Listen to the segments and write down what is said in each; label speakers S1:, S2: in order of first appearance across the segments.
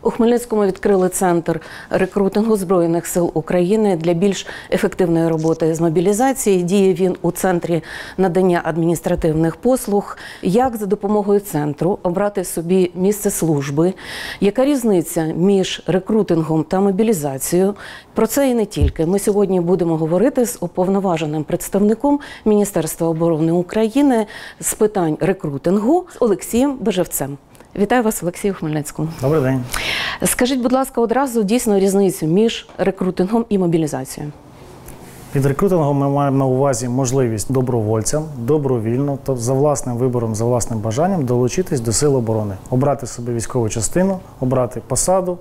S1: У Хмельницькому відкрили центр рекрутингу Збройних сил України для більш ефективної роботи з мобілізації. Діє він у центрі надання адміністративних послуг. Як за допомогою центру обрати собі місце служби? Яка різниця між рекрутингом та мобілізацією? Про це і не тільки. Ми сьогодні будемо говорити з уповноваженим представником Міністерства оборони України з питань рекрутингу Олексієм Бежевцем. Вітаю вас, Олексію, в Хмельницькому.
S2: Добрий день.
S1: Скажіть, будь ласка, одразу дійсно різницю між рекрутингом і мобілізацією.
S2: Під рекрутингом ми маємо на увазі можливість добровольцям добровільно, тобто за власним вибором, за власним бажанням долучитись до Сил оборони, обрати собі військову частину, обрати посаду,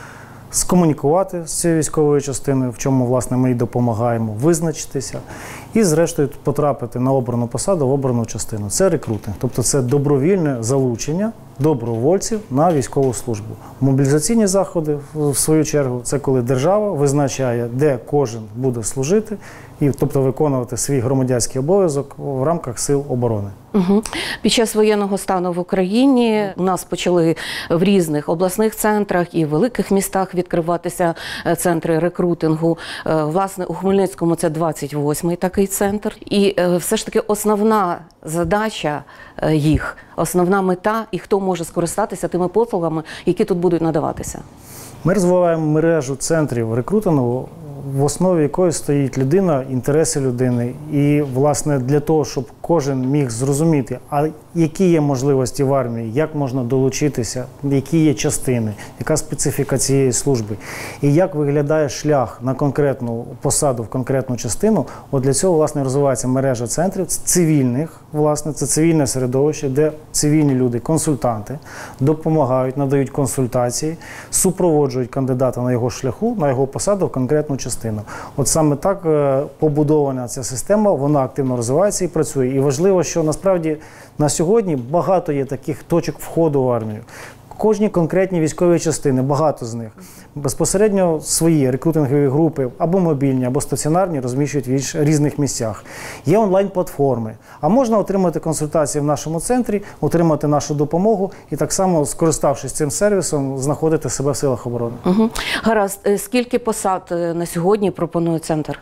S2: скомунікувати з цією військовою частиною, в чому, власне, ми і допомагаємо, визначитися і, зрештою, потрапити на обрану посаду в обрану частину. Це рекрутинг, тобто це добровільне залучення добровольців на військову службу. Мобілізаційні заходи, в свою чергу, це коли держава визначає, де кожен буде служити, і, тобто виконувати свій громадянський обов'язок в рамках Сил оборони.
S1: Угу. Під час воєнного стану в Україні у нас почали в різних обласних центрах і в великих містах відкриватися центри рекрутингу. Власне, у Хмельницькому це 28-й такий центр. І все ж таки основна задача їх, основна мета і хто може скористатися тими послугами, які тут будуть надаватися.
S2: Ми розвиваємо мережу центрів рекрутингу, в основі якої стоїть людина, інтереси людини. І, власне, для того, щоб кожен міг зрозуміти, а які є можливості в армії, як можна долучитися, які є частини, яка специфіка цієї служби, і як виглядає шлях на конкретну посаду в конкретну частину, от для цього, власне, розвивається мережа центрів цивільних, власне, це цивільне середовище, де цивільні люди, консультанти, допомагають, надають консультації, супроводжують кандидата на його шляху, на його посаду в конкретну частину. От саме так побудована ця система, вона активно розвивається і працює. І важливо, що насправді на сьогодні багато є таких точок входу в армію. Кожні конкретні військові частини, багато з них, безпосередньо свої рекрутингові групи, або мобільні, або стаціонарні, розміщують в різних місцях. Є онлайн-платформи, а можна отримати консультації в нашому центрі, отримати нашу допомогу і так само, скориставшись цим сервісом, знаходити себе в силах оборони.
S1: Угу. Гаразд, скільки посад на сьогодні пропонує центр?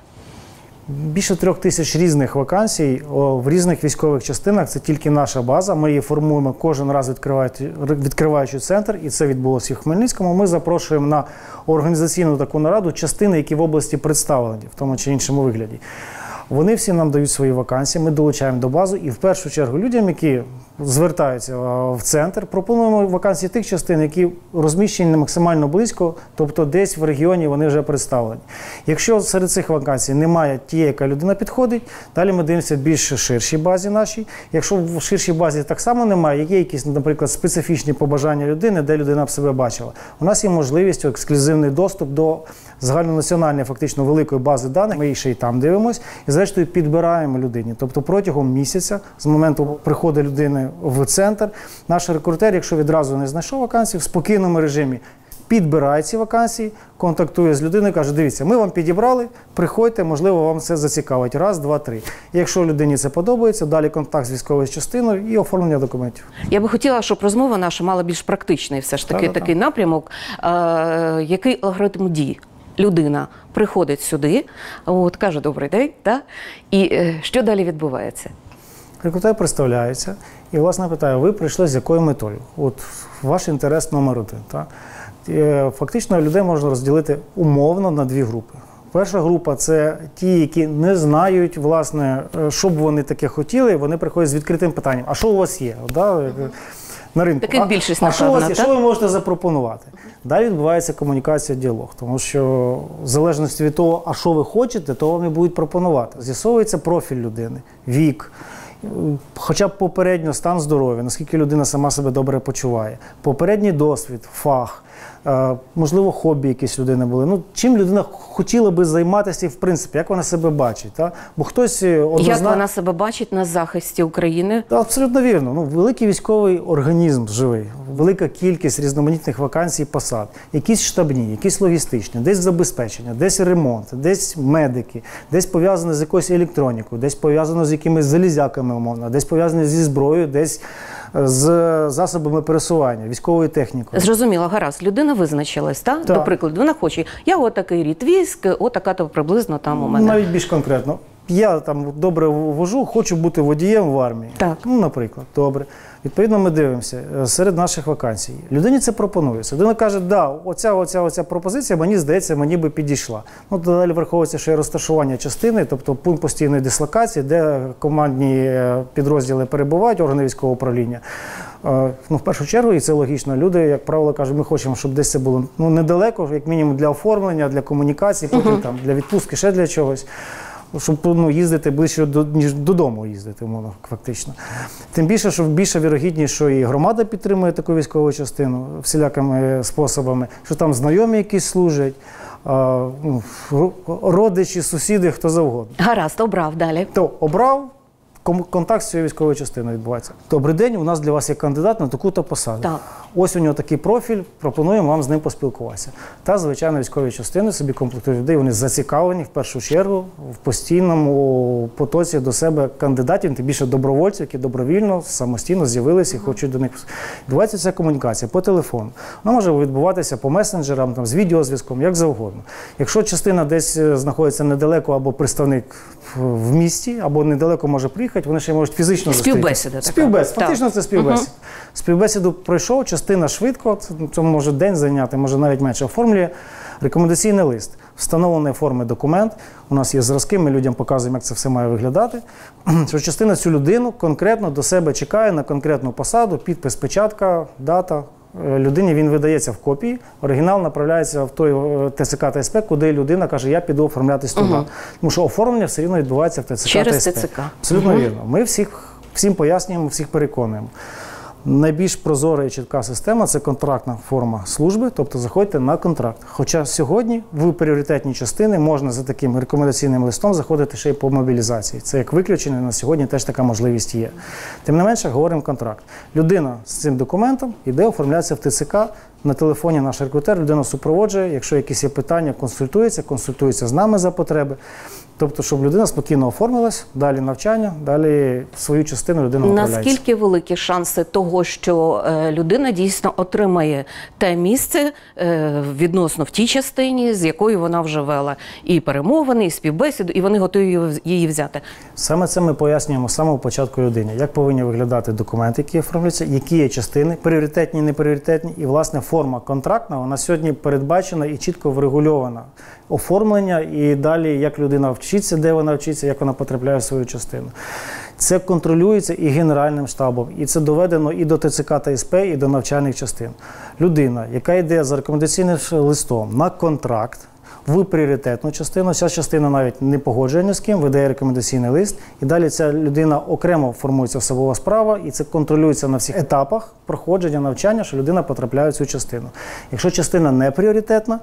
S2: Більше 3000 різних вакансій в різних військових частинах. Це тільки наша база. Ми її формуємо кожен раз, відкриваючи центр, і це відбулося і в Хмельницькому. Ми запрошуємо на організаційну таку нараду частини, які в області представлені в тому чи іншому вигляді. Вони всі нам дають свої вакансії, ми долучаємо до бази і в першу чергу людям, які звертаються в центр, пропонуємо вакансії тих частин, які розміщені максимально близько, тобто десь в регіоні вони вже представлені. Якщо серед цих вакансій немає тієї, яка людина підходить, далі ми дивимося в більш ширшій базі нашій. Якщо в ширшій базі так само немає, є якісь, наприклад, специфічні побажання людини, де людина б себе бачила, у нас є можливість, ексклюзивний доступ до загальнонаціональної, фактично великої бази даних, ми ще й там дивимося, і зрештою підбираємо людині. Тобто протягом місяця, з моменту приходу людини в центр, наш рекрутер, якщо відразу не знайшов вакансії, в спокійному режимі підбирає ці вакансії, контактує з людиною, каже, дивіться, ми вам підібрали, приходьте, можливо, вам це зацікавить. Раз, два, три. Якщо людині це подобається, далі контакт з військовою частиною і оформлення документів.
S1: Я би хотіла, щоб розмова наша мала більш практичний все ж таки такий напрямок. Який алгоритм дій? Людина приходить сюди, от, каже «добрий день», та? І що далі відбувається?
S2: Рекрутер представляється і, власне, питає, ви прийшли з якою метою? От ваш інтерес номер один. Та? Фактично, людей можна розділити умовно на дві групи. Перша група – це ті, які не знають, власне, що б вони таке хотіли, вони приходять з відкритим питанням, а що у вас є? Да? На ринку.
S1: Таких більшість,
S2: а що у вас є? Що ви можете запропонувати? Далі відбувається комунікація, діалог, тому що в залежності від того, а що ви хочете, то вам і будуть пропонувати. З'ясовується профіль людини, вік, хоча б попередньо стан здоров'я, наскільки людина сама себе добре почуває, попередній досвід, фах, можливо, хобі якісь людини були. Ну, чим людина хотіла би займатися і, в принципі, як вона себе бачить. Та? Бо хтось
S1: Як вона себе бачить на захисті України?
S2: Абсолютно вірно. Ну, великий військовий організм живий, велика кількість різноманітних вакансій і посад. Якісь штабні, якісь логістичні, десь забезпечення, десь ремонт, десь медики, десь пов'язано з якоюсь електронікою, десь пов'язано з якимись залізяками, умовно, десь пов'язано зі зброєю, десь з засобами пересування, військовою технікою.
S1: Зрозуміло, гаразд. Людина визначилась, так?
S2: Так.
S1: До прикладу, вона хоче, я отакий рід військ, отака-то приблизно там у мене.
S2: Навіть більш конкретно. Я там добре вожу, хочу бути водієм в армії.
S1: Так.
S2: Ну, наприклад, добре. Відповідно, ми дивимося серед наших вакансій. Людині це пропонується. Людина каже, да, оця пропозиція, мені здається, мені би підійшла. Ну, далі враховується, що є розташування частини, тобто пункт постійної дислокації, де командні підрозділи перебувають, органи військового управління. Ну, в першу чергу, і це логічно, люди, як правило, кажуть, ми хочемо, щоб десь це було недалеко, як мінімум для оформлення, для комунікації, потім там, для відпустки, ще для чогось. Щоб їздити ближче ніж додому їздити, умовно, фактично. Тим більше, що більша вірогідність, що і громада підтримує таку військову частину всілякими способами, що там знайомі якісь служать, родичі, сусіди, хто завгодно.
S1: Гаразд, обрав далі.
S2: То обрав, контакт з цією військовою частиною відбувається. Добрий день, у нас для вас є кандидат на таку-то посаду.
S1: Так.
S2: Ось у нього такий профіль, пропонуємо вам з ним поспілкуватися. Та, звичайно, військові частини собі комплектують людей, вони зацікавлені в першу чергу в постійному потоці до себе кандидатів, тим більше добровольців, які добровільно, самостійно з'явилися і хочуть до них. Відбувається ця комунікація по телефону. Вона може відбуватися по месенджерам, там, з відеозв'язком, як завгодно. Якщо частина десь знаходиться недалеко або представник в місті, або недалеко може приїхати, вони ще можуть фізично зустрітися.
S1: Співбесіда така.
S2: Співбесіда, фактично це співбесіда. Співбесіду пройшов, частина швидко, це може день зайняти, може навіть менше, оформлює рекомендаційний лист. Встановленої форми документ, у нас є зразки, ми людям показуємо, як це все має виглядати. Що частина цю людину конкретно до себе чекає на конкретну посаду, підпис, печатка, дата. Людині він видається в копії, оригінал направляється в той ТЦК та СП, куди людина каже, я піду оформлятись туди. Тому що оформлення все рівно відбувається в ТЦК
S1: Через
S2: та СП.
S1: ТЦК.
S2: Абсолютно вірно. Ми всім пояснюємо, всіх переконуємо. Найбільш прозора і чітка система – це контрактна форма служби, тобто заходьте на контракт. Хоча сьогодні в пріоритетні частини можна за таким рекомендаційним листом заходити ще й по мобілізації. Це як виключення, на сьогодні теж така можливість є. Тим не менше, говоримо контракт. Людина з цим документом йде оформлятися в ТЦК, на телефоні наш рекрутер, людину супроводжує, якщо якісь є питання, консультується з нами за потреби. Тобто, щоб людина спокійно оформилась, далі навчання, далі свою частину людина управляється.
S1: Наскільки великі шанси того, що людина дійсно отримає те місце відносно в тій частині, з якою вона вже вела і перемовини, і співбесіду, і вони готові її взяти?
S2: Саме це ми пояснюємо з самого початку людині. Як повинні виглядати документи, які оформлюються, які є частини, пріоритетні, непріоритетні. І, власне, форма контрактна, вона сьогодні передбачена і чітко врегульована. Оформлення і далі, як людина вчиться, де вона вчиться, як вона потрапляє в свою частину. Це контролюється і Генеральним штабом, і це доведено і до ТЦК та СП, і до навчальних частин. Людина, яка йде за рекомендаційним листом на контракт, в пріоритетну частину, ця частина навіть не погоджує ні з ким, видає рекомендаційний лист, і далі ця людина окремо формується особова справа, і це контролюється на всіх етапах проходження навчання, що людина потрапляє в цю частину. Якщо частина не пріоритетна,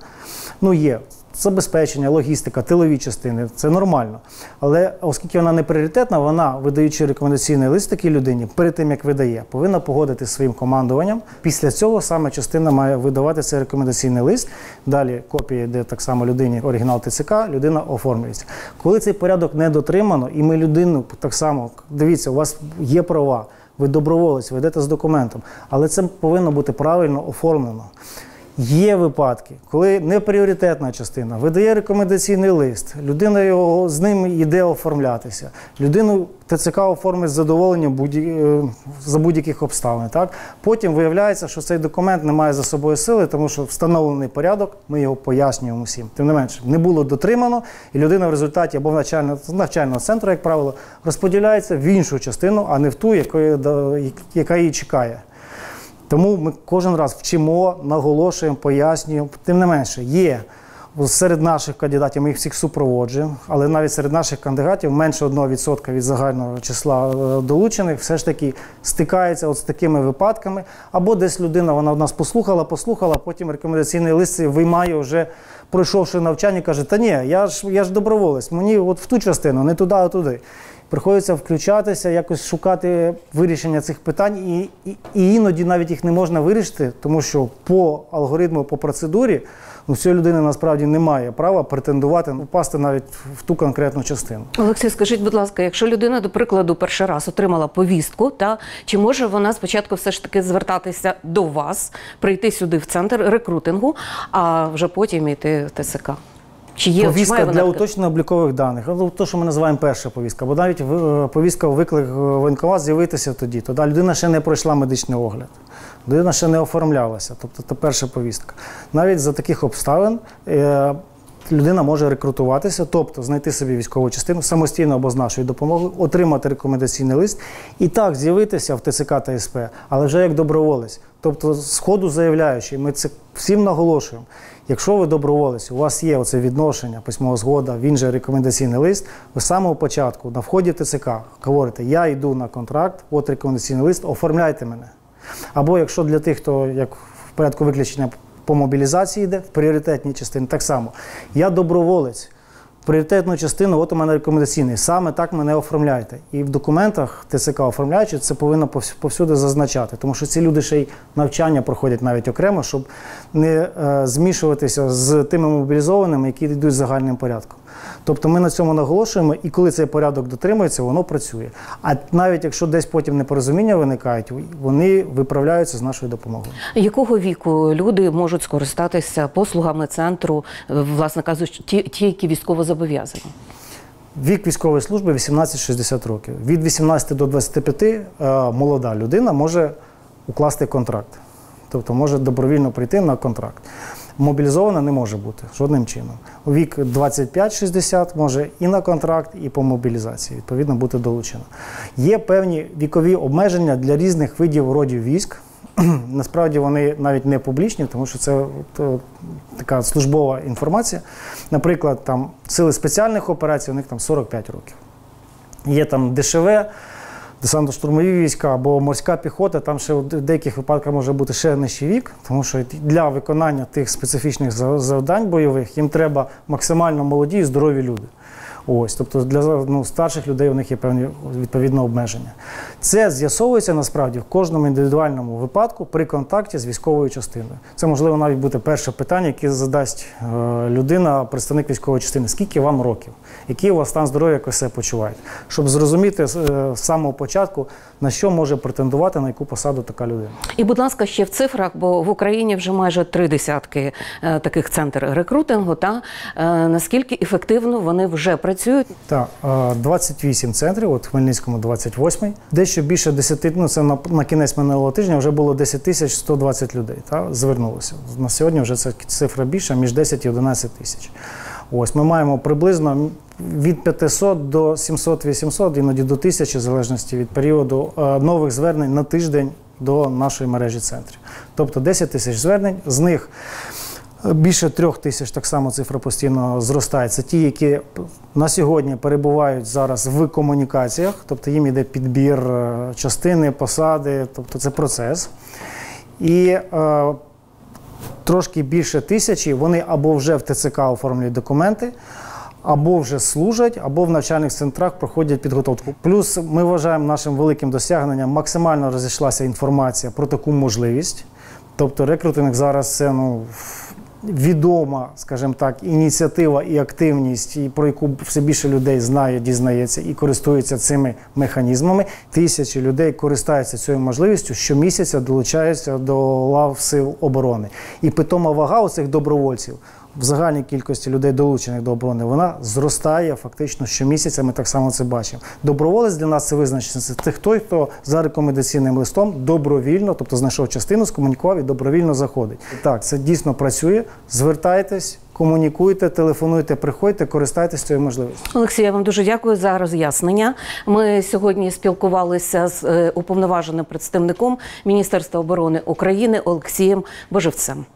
S2: є забезпечення, логістика, тилові частини, це нормально. Але оскільки вона не пріоритетна, вона, видаючи рекомендаційний лист такій людині, перед тим, як видає, повинна погодити своїм командуванням. Після цього саме частина має видавати цей рекомендаційний лист. Далі копія, де так само людині оригінал ТЦК, людина оформлюється. Коли цей порядок не дотримано, і ми людину так само, дивіться, у вас є права, ви доброволець, ви йдете з документом, але це повинно бути правильно оформлено. Є випадки, коли непріоритетна частина видає рекомендаційний лист, людина з ним йде оформлятися, людину ТЦК оформить з задоволенням за будь-яких обставин. Так? Потім виявляється, що цей документ не має за собою сили, тому що встановлений порядок, ми його пояснюємо всім. Тим не менше, не було дотримано, і людина в результаті або навчального центру, як правило, розподіляється в іншу частину, а не в ту, яка її чекає. Тому ми кожен раз вчимо, наголошуємо, пояснюємо. Тим не менше, є серед наших кандидатів, ми їх всіх супроводжуємо, але навіть серед наших кандидатів менше 1% від загального числа долучених все ж таки стикається з такими випадками. Або десь людина, вона в нас послухала, потім рекомендаційний лист виймає вже, пройшовши навчання, каже, та ні, я ж доброволець, мені от в ту частину, не туди, а туди. Приходиться включатися, якось шукати вирішення цих питань, і іноді навіть їх не можна вирішити, тому що по алгоритму, по процедурі, цієї людини насправді немає права претендувати, попасти навіть в ту конкретну частину.
S1: Олексій, скажіть, будь ласка, якщо людина, до прикладу, перший раз отримала повістку, чи може вона спочатку все ж таки звертатися до вас, прийти сюди в центр рекрутингу, а вже потім йти в ТЦК?
S2: Повістка для уточнення облікових даних. Те, що ми називаємо перша повістка. Бо навіть повістка виклик в воєнкомат з'явитися тоді. Тоді людина ще не пройшла медичний огляд. Людина ще не оформлялася. Тобто це перша повістка. Навіть за таких обставин людина може рекрутуватися, тобто знайти собі військову частину самостійно або з нашою допомогою, отримати рекомендаційний лист і так з'явитися в ТЦК та СП, але вже як доброволець. Тобто з ходу заявляючи, ми це всім наголошуємо. Якщо ви доброволець, у вас є оце відношення, письмова згода, він же рекомендаційний лист, ви з самого початку на вході в ТЦК говорите, я йду на контракт, от рекомендаційний лист, оформляйте мене. Або якщо для тих, хто як в порядку виключення по мобілізації йде, в пріоритетній частині, так само. Я доброволець, в пріоритетну частину, от у мене рекомендаційний, саме так мене оформляйте. І в документах ТЦК оформляючи, це повинно повсюди зазначати, тому що ці люди ще й навчання проходять навіть окремо, щоб не змішуватися з тими мобілізованими, які йдуть загальним порядком. Тобто ми на цьому наголошуємо, і коли цей порядок дотримується, воно працює. А навіть якщо десь потім непорозуміння виникають, вони виправляються з нашою допомогою. Якого
S1: віку люди можуть скористатися послугами центру, власне кажучи, ті, які військово зобов'язані?
S2: Вік військової служби 18-60 років. Від 18 до 25 молода людина може укласти контракт. Тобто може добровільно прийти на контракт. Мобілізована не може бути жодним чином. У вік 25-60 може і на контракт, і по мобілізації, відповідно, бути долучено. Є певні вікові обмеження для різних видів родів військ. Насправді вони навіть не публічні, тому що це така службова інформація. Наприклад, там сили спеціальних операцій, у них там 45 років. Є там ДШВ, десантно-штурмові війська або морська піхота, там ще в деяких випадках може бути ще нижчий вік, тому що для виконання тих специфічних завдань бойових їм треба максимально молоді і здорові люди. Ось, тобто для старших людей у них є певні відповідно обмеження. Це з'ясовується насправді в кожному індивідуальному випадку при контакті з військовою частиною. Це можливо навіть бути перше питання, яке задасть людина, представник військової частини. Скільки вам років? Який у вас стан здоров'я, як ви себе почуваєте? Щоб зрозуміти з самого початку, на що може претендувати, на яку посаду така людина. І, будь ласка, ще в цифрах, бо в Україні вже майже 30 таких центрів рекрутингу, наскільки ефективно вони вже працюють? Так, 28 центрів, от в Хмельницькому 28. Дещо більше 10, це на кінець минулого тижня вже було 10 120 людей, звернулося. На сьогодні вже ця цифра більша, між 10 і 11 тисяч. Ось, ми маємо приблизно від 500 до 700-800, іноді до 1000, в залежності від періоду, нових звернень на тиждень до нашої мережі центрів. Тобто 10 тисяч звернень, з них більше 3 тисяч, так само цифра постійно зростає. Це ті, які на сьогодні перебувають зараз в комунікаціях, тобто їм йде підбір частини, посади, тобто це процес. І трошки більше 1000, вони або вже в ТЦК оформлюють документи, або вже служать, або в навчальних центрах проходять підготовку. Плюс ми вважаємо нашим великим досягненням, максимально розійшлася інформація про таку можливість. Тобто рекрутинг зараз це відома, скажімо так, ініціатива і активність, і про яку все більше людей знає, дізнається і користується цими механізмами. Тисячі людей користаються цією можливістю, щомісяця долучаються до лав сил оборони. І питома вага у цих добровольців в загальній кількості людей, долучених до оборони, вона зростає фактично щомісяця, ми так само це бачимо. Доброволець для нас це визначиться. Це той, хто за рекомендаційним листом добровільно, тобто знайшов частину, скомунікував і добровільно заходить. Так, це дійсно працює. Звертайтесь, комунікуйте, телефонуйте, приходьте, користайтесь цією можливістю. Олексій, я вам дуже дякую за роз'яснення. Ми сьогодні спілкувалися з уповноваженим представником Міністерства оборони України Олексієм Божевцем.